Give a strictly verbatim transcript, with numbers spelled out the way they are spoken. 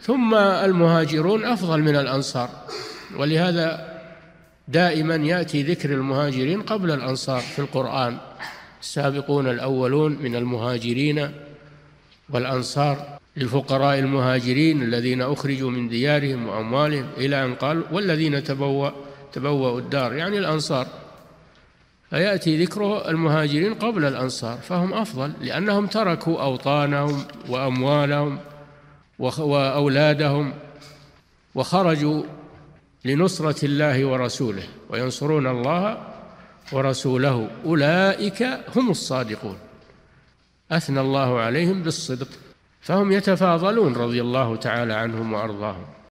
ثم المهاجرون أفضل من الأنصار، ولهذا دائما يأتي ذكر المهاجرين قبل الأنصار في القرآن. السابقون الأولون من المهاجرين والأنصار للفقراء المهاجرين الذين أخرجوا من ديارهم وأموالهم إلى أن قال والذين تبوأ تبوأوا الدار، يعني الأنصار، فيأتي ذكر المهاجرين قبل الأنصار، فهم أفضل لأنهم تركوا أوطانهم وأموالهم وأولادهم وخرجوا لنصرة الله ورسوله، وينصرون الله ورسوله، أولئك هم الصادقون، أثنى الله عليهم بالصدق، فهم يتفاضلون رضي الله تعالى عنهم وأرضاهم.